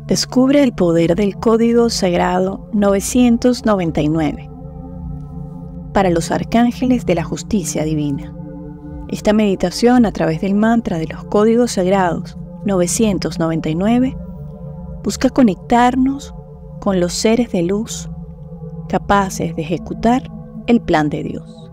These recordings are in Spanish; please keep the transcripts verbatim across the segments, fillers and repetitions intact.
Descubre el poder del código sagrado novecientos noventa y nueve para los arcángeles de la justicia divina. Esta meditación a través del mantra de los códigos sagrados novecientos noventa y nueve busca conectarnos con los seres de luz capaces de ejecutar el plan de Dios.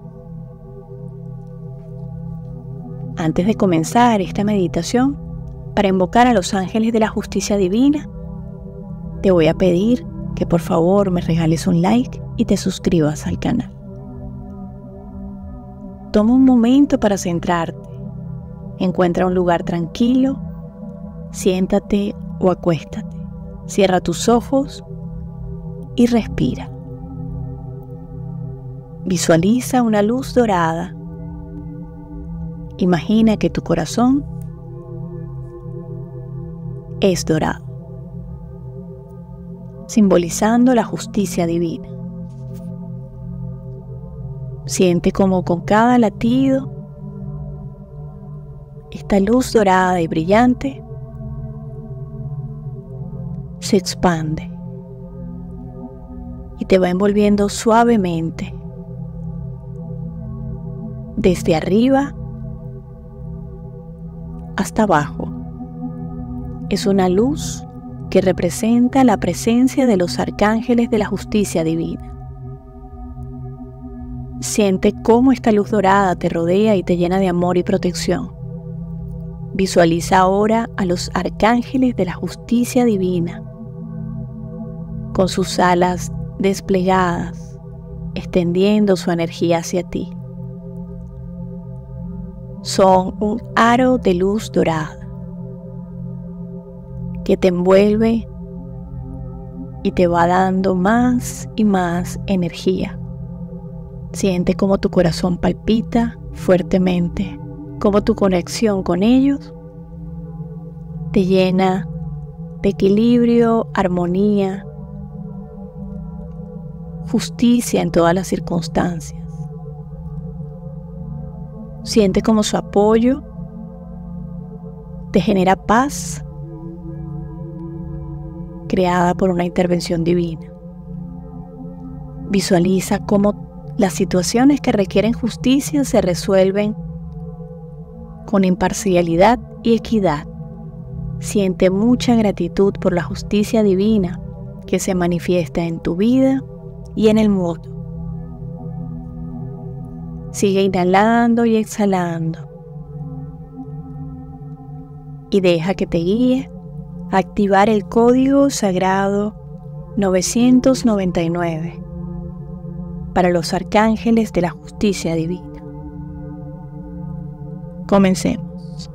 Antes de comenzar esta meditación, para invocar a los ángeles de la justicia divina, te voy a pedir que por favor me regales un like y te suscribas al canal. Toma un momento para centrarte. Encuentra un lugar tranquilo, siéntate o acuéstate. Cierra tus ojos y respira. Visualiza una luz dorada. Imagina que tu corazón es dorado, simbolizando la justicia divina. Siente como con cada latido esta luz dorada y brillante se expande y te va envolviendo suavemente desde arriba hasta abajo. Es una luz que representa la presencia de los arcángeles de la justicia divina. Siente cómo esta luz dorada te rodea y te llena de amor y protección. Visualiza ahora a los arcángeles de la justicia divina, con sus alas desplegadas, extendiendo su energía hacia ti. Son un aro de luz dorada que te envuelve y te va dando más y más energía. Siente cómo tu corazón palpita fuertemente, cómo tu conexión con ellos te llena de equilibrio, armonía, justicia en todas las circunstancias. Siente cómo su apoyo te genera paz creada por una intervención divina. Visualiza cómo las situaciones que requieren justicia se resuelven con imparcialidad y equidad. Siente mucha gratitud por la justicia divina que se manifiesta en tu vida y en el mundo. Sigue inhalando y exhalando y deja que te guíe a activar el código sagrado novecientos noventa y nueve para los arcángeles de la justicia divina. Comencemos.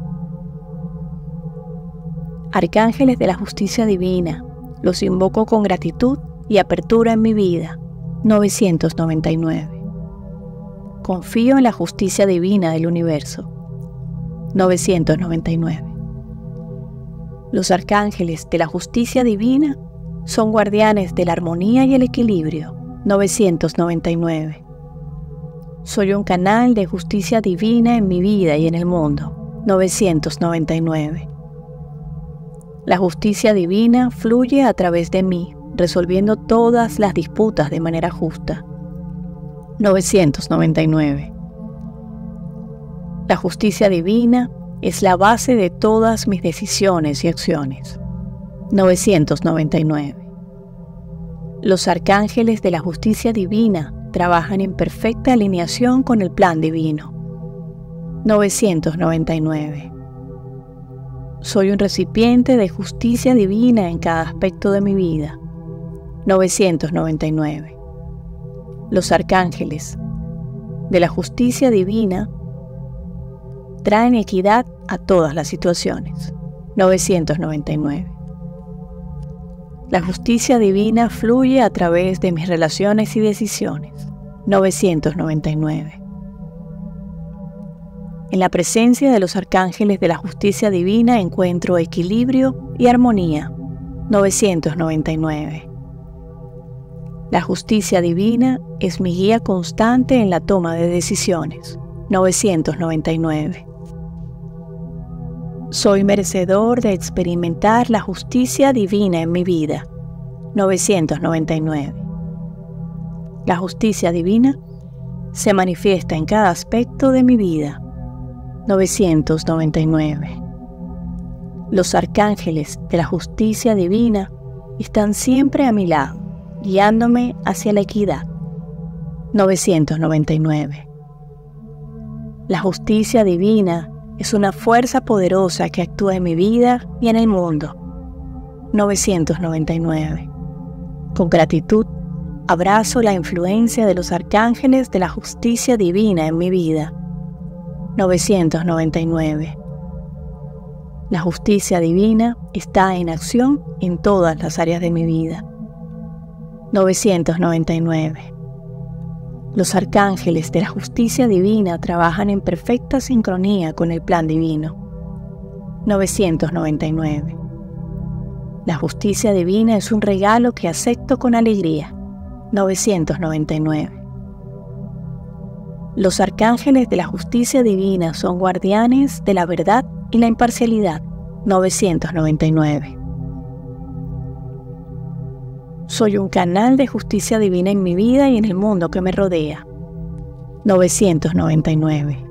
Arcángeles de la justicia divina, los invoco con gratitud y apertura en mi vida. novecientos noventa y nueve. Confío en la justicia divina del universo. novecientos noventa y nueve. Los arcángeles de la justicia divina son guardianes de la armonía y el equilibrio. novecientos noventa y nueve. Soy un canal de justicia divina en mi vida y en el mundo. novecientos noventa y nueve. La justicia divina fluye a través de mí, resolviendo todas las disputas de manera justa. novecientos noventa y nueve. La justicia divina es la base de todas mis decisiones y acciones. novecientos noventa y nueve. Los arcángeles de la justicia divina trabajan en perfecta alineación con el plan divino. novecientos noventa y nueve. Soy un recipiente de justicia divina en cada aspecto de mi vida. novecientos noventa y nueve. Los arcángeles de la justicia divina traen equidad a todas las situaciones. novecientos noventa y nueve. La justicia divina fluye a través de mis relaciones y decisiones. novecientos noventa y nueve. En la presencia de los arcángeles de la justicia divina encuentro equilibrio y armonía. novecientos noventa y nueve. La justicia divina es mi guía constante en la toma de decisiones. novecientos noventa y nueve. Soy merecedor de experimentar la justicia divina en mi vida. novecientos noventa y nueve. La justicia divina se manifiesta en cada aspecto de mi vida. novecientos noventa y nueve. Los arcángeles de la justicia divina están siempre a mi lado, guiándome hacia la equidad. novecientos noventa y nueve. La justicia divina es una fuerza poderosa que actúa en mi vida y en el mundo. novecientos noventa y nueve. Con gratitud, abrazo la influencia de los arcángeles de la justicia divina en mi vida. novecientos noventa y nueve. La justicia divina está en acción en todas las áreas de mi vida. novecientos noventa y nueve. Los arcángeles de la justicia divina trabajan en perfecta sincronía con el plan divino. novecientos noventa y nueve. La justicia divina es un regalo que acepto con alegría. novecientos noventa y nueve. Los arcángeles de la justicia divina son guardianes de la verdad y la imparcialidad. novecientos noventa y nueve. Soy un canal de justicia divina en mi vida y en el mundo que me rodea. novecientos noventa y nueve.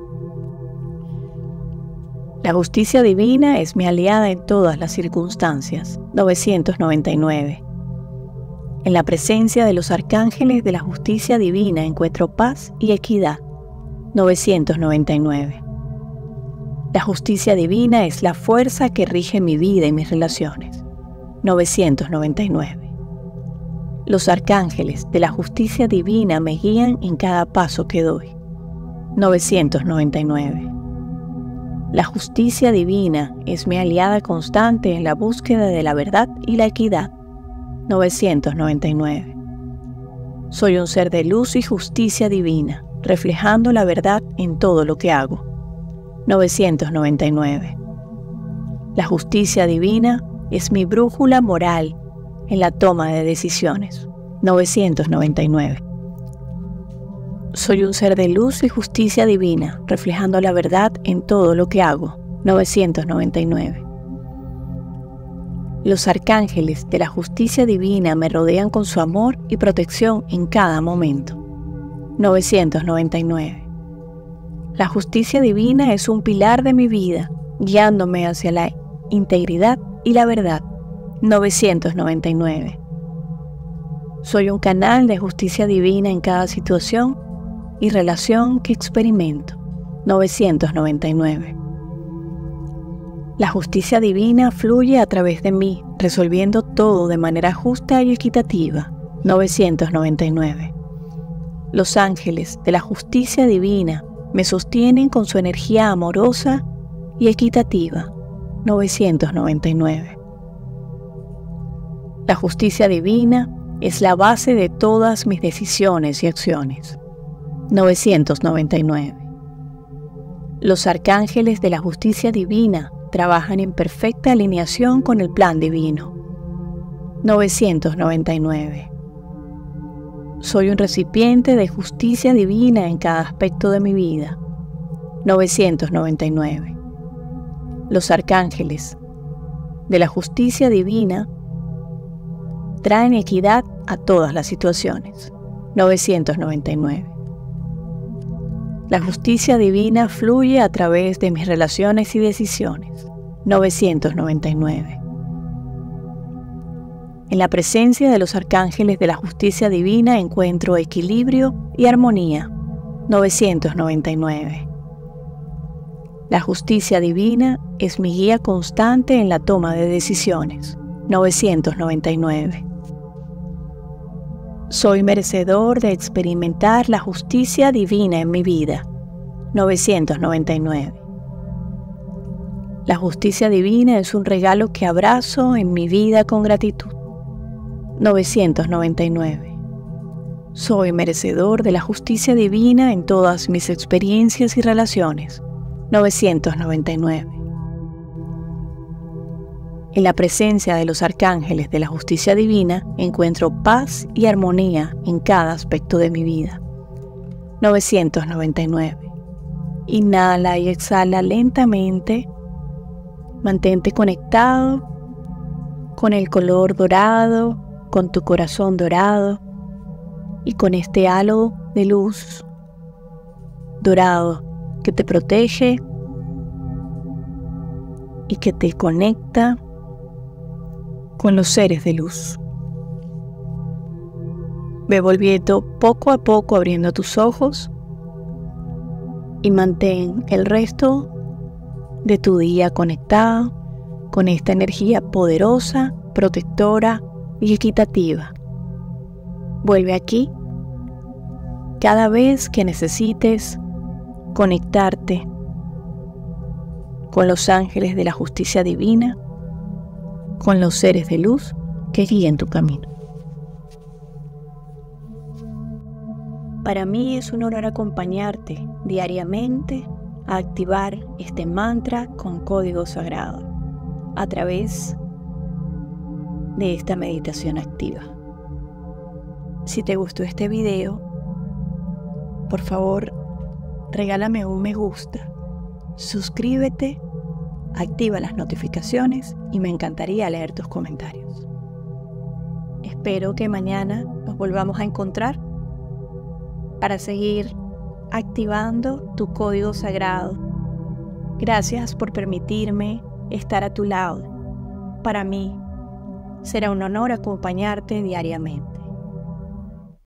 La justicia divina es mi aliada en todas las circunstancias. novecientos noventa y nueve. En la presencia de los arcángeles de la justicia divina encuentro paz y equidad. novecientos noventa y nueve. La justicia divina es la fuerza que rige mi vida y mis relaciones. novecientos noventa y nueve. Los arcángeles de la justicia divina me guían en cada paso que doy. novecientos noventa y nueve. La justicia divina es mi aliada constante en la búsqueda de la verdad y la equidad. novecientos noventa y nueve. Soy un ser de luz y justicia divina, reflejando la verdad en todo lo que hago. novecientos noventa y nueve. La justicia divina es mi brújula moral en la toma de decisiones. novecientos noventa y nueve. Soy un ser de luz y justicia divina, reflejando la verdad en todo lo que hago. novecientos noventa y nueve. Los arcángeles de la justicia divina me rodean con su amor y protección en cada momento. novecientos noventa y nueve. La justicia divina es un pilar de mi vida, guiándome hacia la integridad y la verdad. novecientos noventa y nueve. Soy un canal de justicia divina en cada situación y relación que experimento. novecientos noventa y nueve. La justicia divina fluye a través de mí, resolviendo todo de manera justa y equitativa. novecientos noventa y nueve. Los ángeles de la justicia divina me sostienen con su energía amorosa y equitativa. novecientos noventa y nueve. La justicia divina es la base de todas mis decisiones y acciones. novecientos noventa y nueve. Los arcángeles de la justicia divina trabajan en perfecta alineación con el plan divino. novecientos noventa y nueve. Soy un recipiente de justicia divina en cada aspecto de mi vida. novecientos noventa y nueve. Los arcángeles de la justicia divina traen equidad a todas las situaciones. novecientos noventa y nueve. La justicia divina fluye a través de mis relaciones y decisiones. novecientos noventa y nueve. En la presencia de los arcángeles de la justicia divina encuentro equilibrio y armonía. novecientos noventa y nueve. La justicia divina es mi guía constante en la toma de decisiones. novecientos noventa y nueve. Soy merecedor de experimentar la justicia divina en mi vida. novecientos noventa y nueve. La justicia divina es un regalo que abrazo en mi vida con gratitud. novecientos noventa y nueve. Soy merecedor de la justicia divina en todas mis experiencias y relaciones. novecientos noventa y nueve. En la presencia de los arcángeles de la justicia divina encuentro paz y armonía en cada aspecto de mi vida. novecientos noventa y nueve. Inhala y exhala lentamente Mantente conectado con el color dorado, con tu corazón dorado y con este halo de luz dorado que te protege y que te conecta con los seres de luz. Ve volviendo poco a poco abriendo tus ojos y mantén el resto de tu día conectado con esta energía poderosa, protectora y equitativa. Vuelve aquí cada vez que necesites conectarte con los ángeles de la justicia divina, con los seres de luz que guíen tu camino. Para mí es un honor acompañarte diariamente a activar este mantra con código sagrado a través de esta meditación activa. Si te gustó este video, por favor, regálame un me gusta, suscríbete, activa las notificaciones y me encantaría leer tus comentarios. Espero que mañana nos volvamos a encontrar para seguir activando tu código sagrado. Gracias por permitirme estar a tu lado. Para mí será un honor acompañarte diariamente.